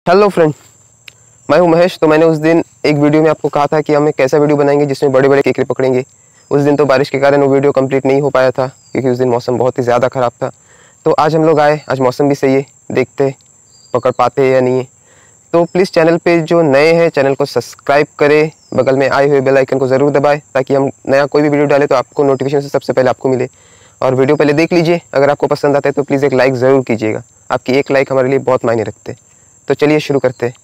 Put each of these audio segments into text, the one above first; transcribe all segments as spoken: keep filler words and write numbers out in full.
Hello friend, मैं हूं महेश। तो मैंने उस दिन एक वीडियो में आपको कहा था कि हम एक ऐसा वीडियो बनाएंगे जिसमें बड़े बड़े केकड़े पकड़ेंगे। उस दिन तो बारिश के कारण वो वीडियो कंप्लीट नहीं हो पाया था क्योंकि उस दिन मौसम बहुत ही ज़्यादा ख़राब था। तो आज हम लोग आए, आज मौसम भी सही है, देखते पकड़ पाते हैं या नहीं है। तो प्लीज़ चैनल पे जो नए हैं चैनल को सब्सक्राइब करें, बगल में आए हुए बेल आइकन को ज़रूर दबाएं ताकि हम नया कोई भी वीडियो डालें तो आपको नोटिफिकेशन से सबसे पहले आपको मिले। और वीडियो पहले देख लीजिए, अगर आपको पसंद आता है तो प्लीज़ एक लाइक ज़रूर कीजिएगा। आपकी एक लाइक हमारे लिए बहुत मायने रखते हैं। तो चलिए शुरू करते हैं।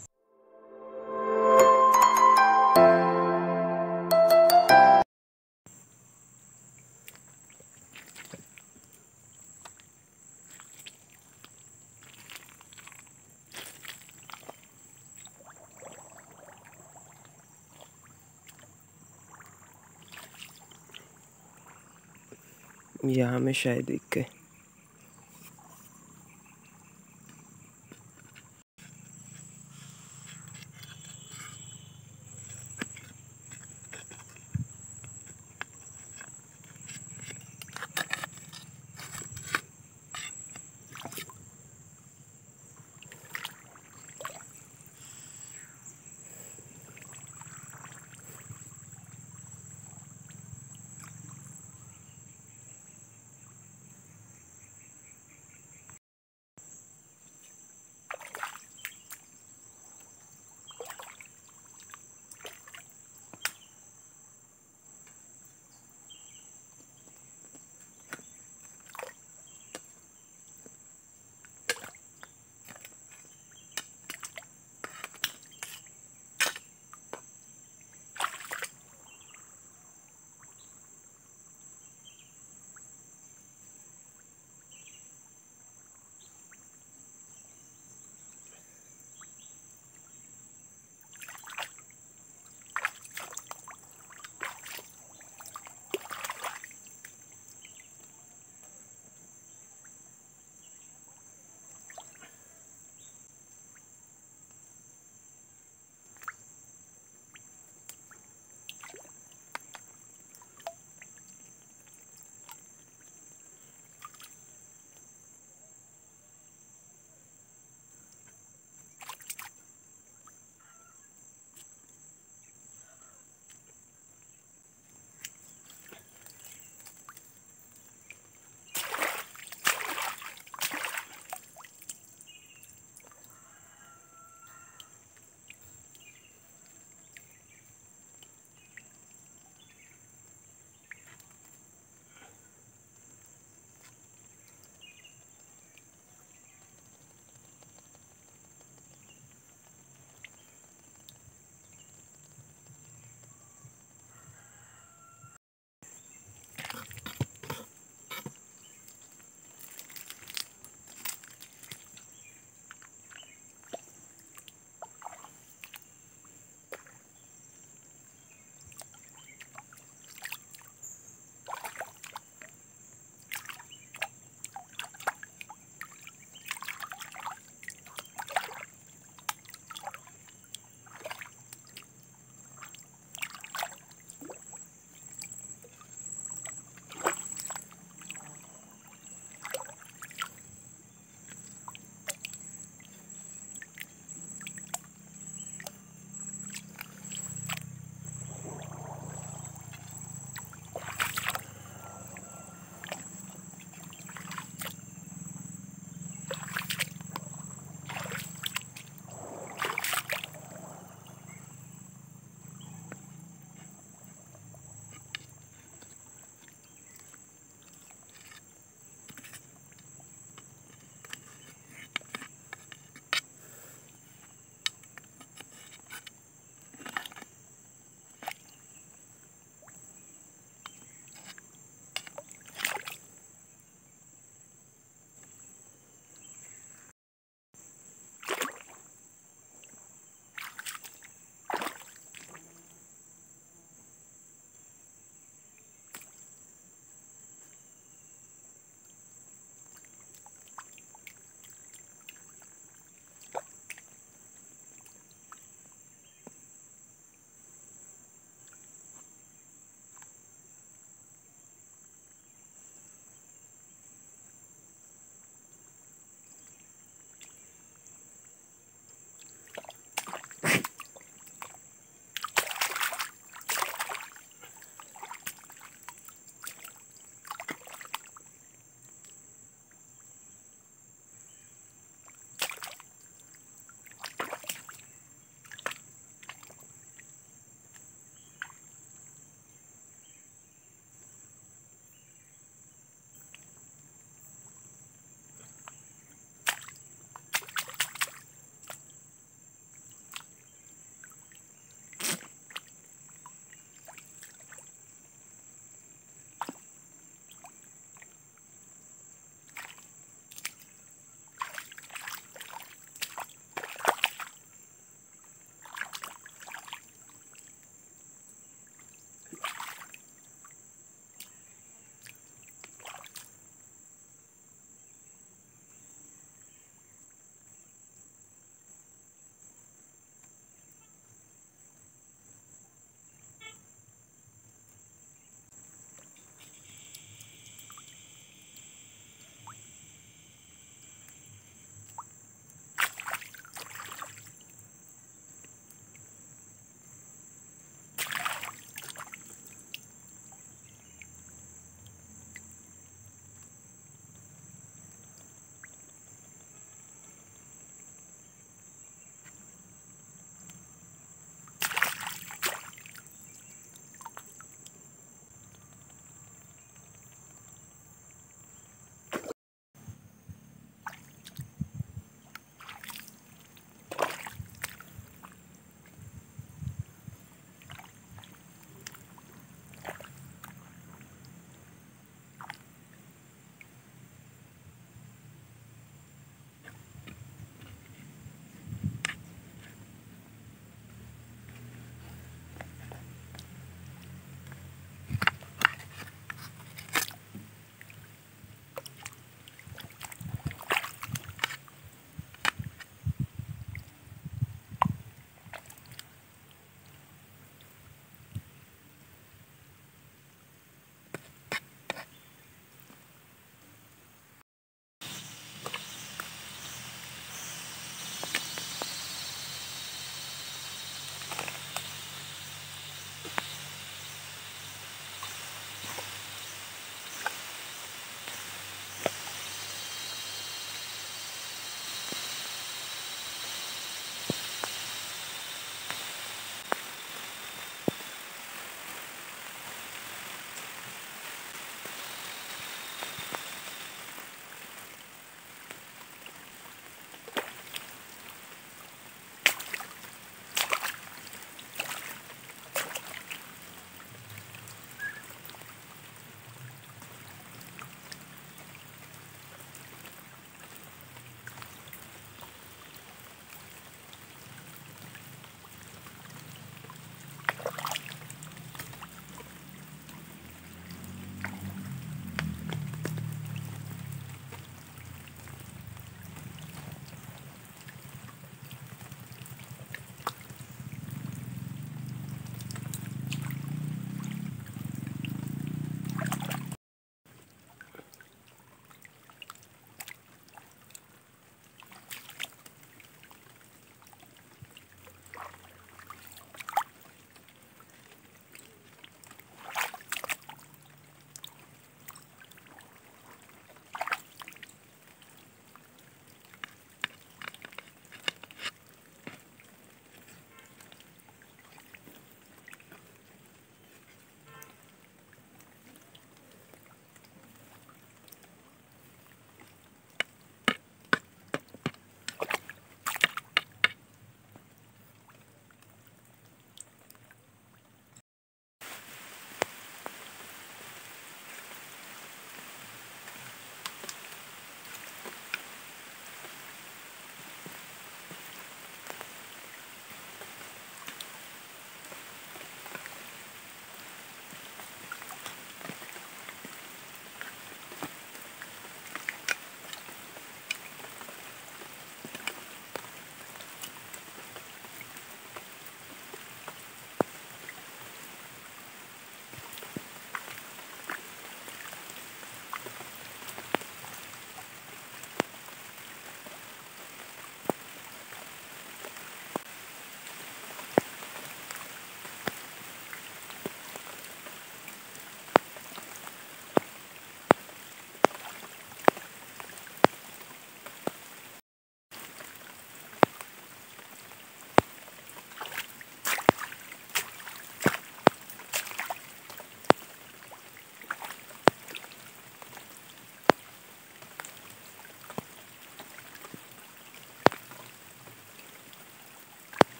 यहाँ में शायद एक के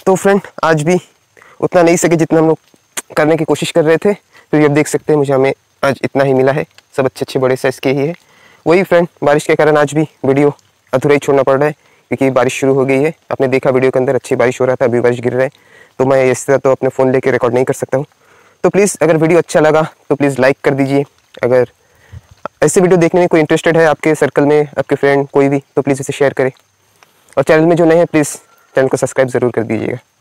तो फ्रेंड आज भी उतना नहीं सके जितना हम लोग करने की कोशिश कर रहे थे। तो ये अब देख सकते हैं मुझे हमें आज इतना ही मिला है, सब अच्छे अच्छे बड़े साइज़ के ही है। वही फ्रेंड बारिश के कारण आज भी वीडियो अधूरा ही छोड़ना पड़ रहा है क्योंकि बारिश शुरू हो गई है। आपने देखा वीडियो के अंदर अच्छी बारिश हो रहा था, अभी बारिश गिर रहा है, तो मैं इस तरह तो अपने फ़ोन लेके रिकॉर्ड नहीं कर सकता हूँ। तो प्लीज़ अगर वीडियो अच्छा लगा तो प्लीज़ लाइक कर दीजिए। अगर ऐसे वीडियो देखने में कोई इंटरेस्टेड है आपके सर्कल में, आपके फ्रेंड कोई भी, तो प्लीज़ इसे शेयर करें। और चैनल में जो नए हैं प्लीज़ चैनल को सब्सक्राइब ज़रूर कर दीजिएगा।